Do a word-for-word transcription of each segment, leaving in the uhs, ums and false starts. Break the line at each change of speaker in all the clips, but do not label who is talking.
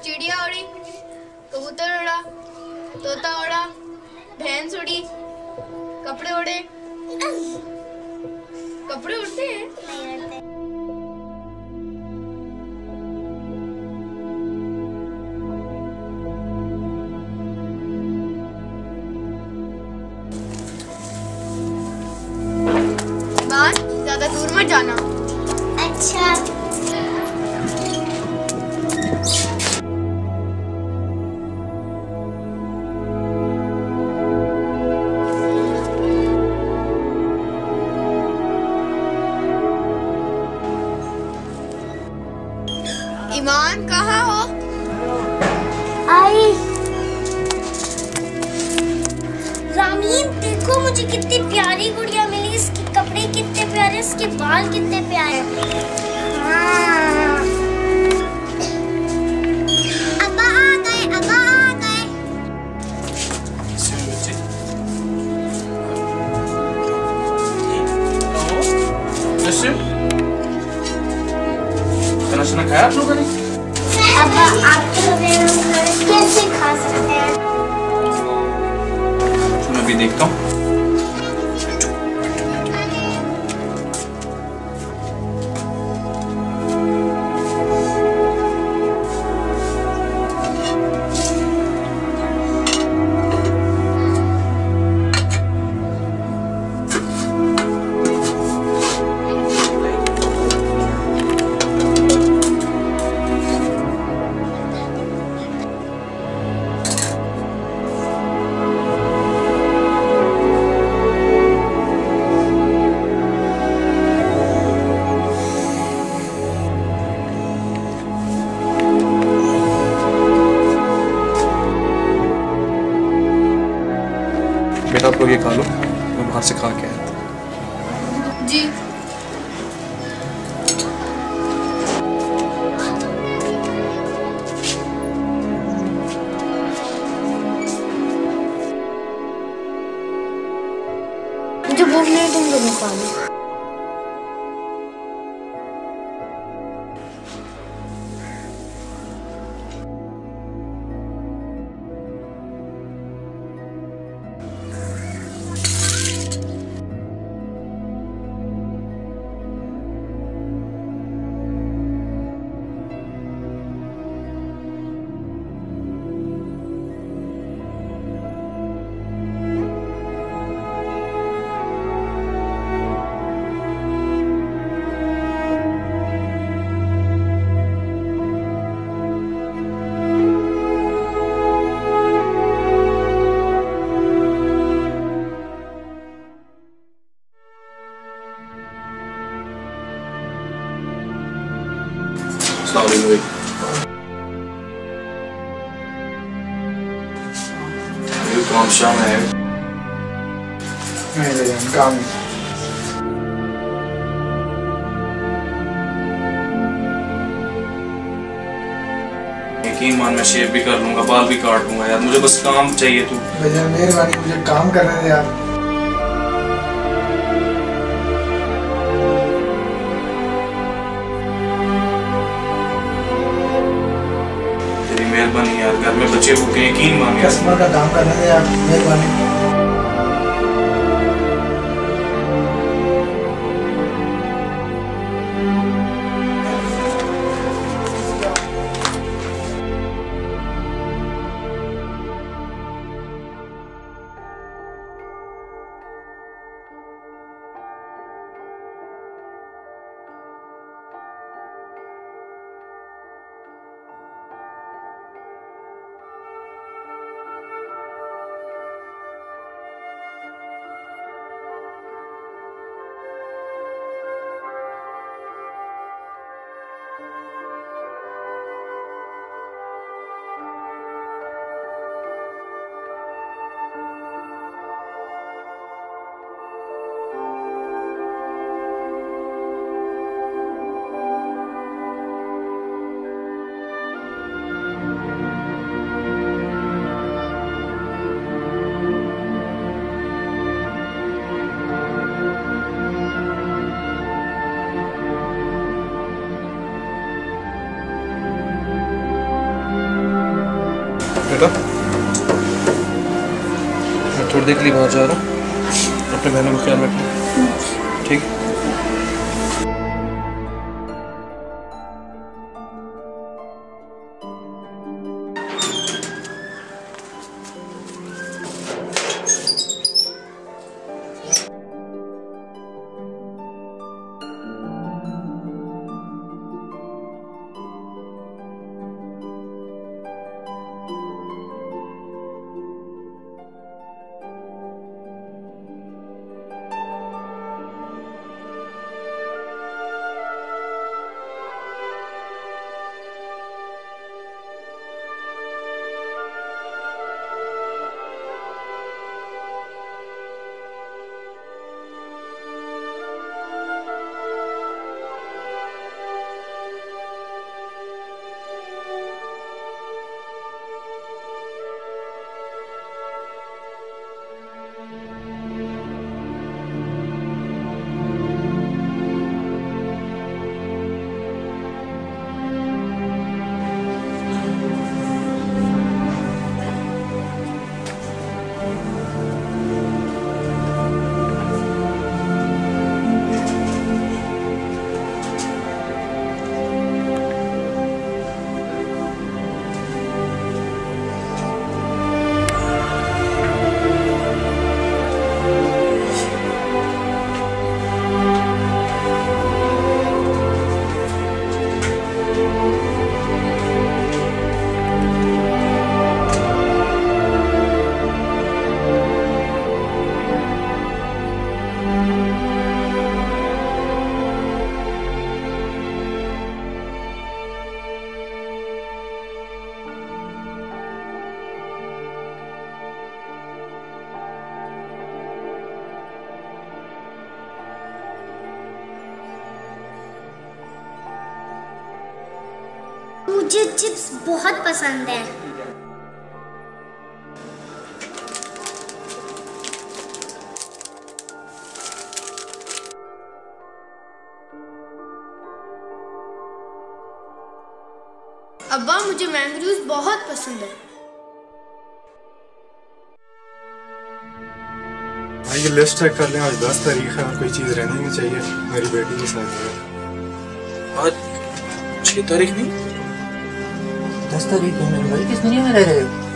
चिड़िया उड़ी, कबूतर उड़ा, तोता उड़ा, भैंस उड़ी, कपड़े उड़े। कपड़े उड़ते हैं? नहीं उड़ते। बात ज्यादा दूर मत जाना। अच्छा। ईमान कहाँ हो?
आई। रामीन देखो मुझे कितनी प्यारी गुड़िया मिली, इसके कपड़े कितने प्यारे, इसके बाल कितने प्यारे। हाँ। अब्बा आ गए, अब्बा आ गए।
खाना शाना खाया आप लोगों ने?
अब्बा आपके बगैर हम कैसे खा सकते हैं?
मैं भी देखता हूँ। बेटा आप लोग ये खा लो, मैं बाहर से खा के आया था।
जी।
मुझे भूख नहीं, तुम लोग खा लो।
Sorry, you come show me.
नहीं नहीं काम नहीं।
यकीन मान मैं शेव भी कर लूंगा, बाल भी काट लूंगा यार, मुझे बस काम चाहिए तू।
भैया मेहरबानी मुझे काम करने दे यार।
मेहरबानी यार, घर में बच्चे भूखे, यकीन मान यार।
कस्टमर का काम करने दे यार, मेहरबानी।
बेटा, मैं थोड़ी देर के लिए बाहर जा रहा हूँ, अपने बहनों का ख्याल रखना, ठीक है?
मुझे चिप्स बहुत पसंद है।
अब्बा मुझे मैंगो जूस बहुत पसंद है।
भाई ये लिस्ट चेक कर लें, आज दस तारीख है और कोई चीज़ रहनी नहीं चाहिए मेरी बेटी के साथ है।
आज छह तारीख नहीं,
दस तारीख है मेरे भाई, किस दुनिया में रह रहे हो?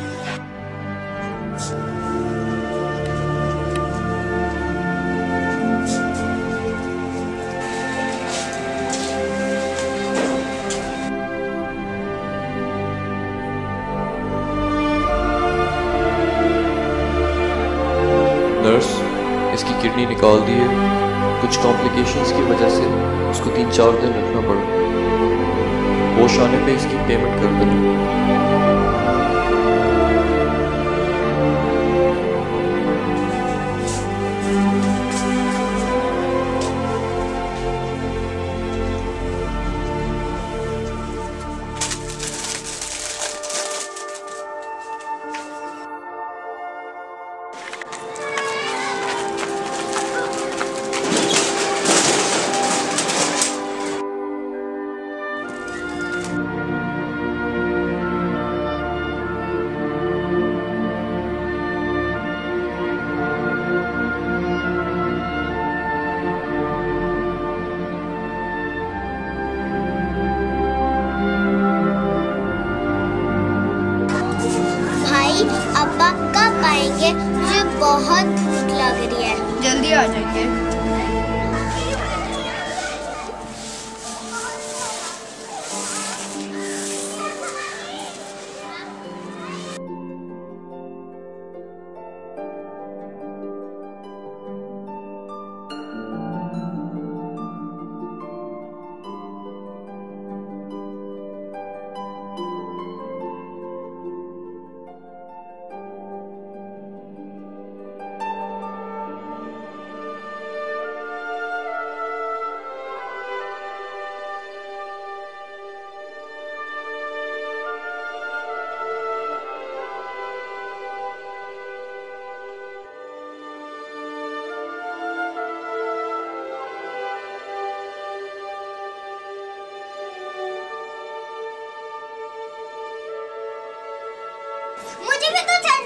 नर्स, इसकी किडनी निकाल दी है। कुछ कॉम्प्लिकेशंस की वजह से उसको तीन चार दिन रखना पड़ा। होश आने पे इसकी पेमेंट कर देना।
अब्बा कब आएंगे? मुझे बहुत भूख लग रही है।
जल्दी आ जाएंगे।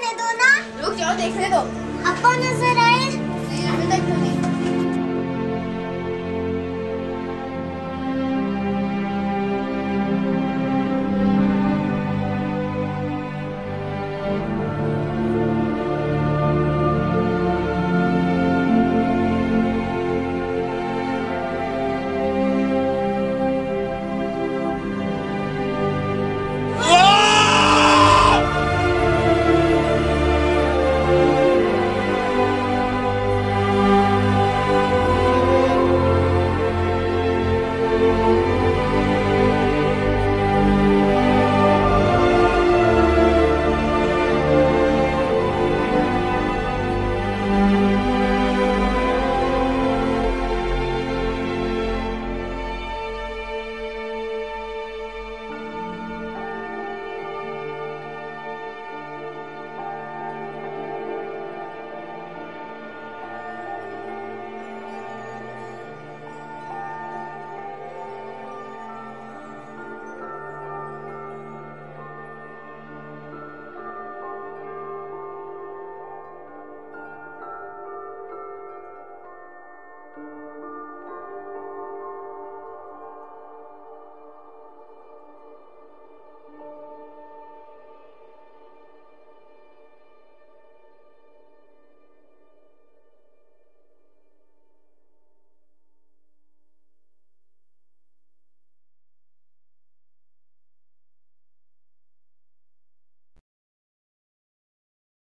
देखने दो ना।
रुक जाओ, देखने दो।
अब्बा नजर आए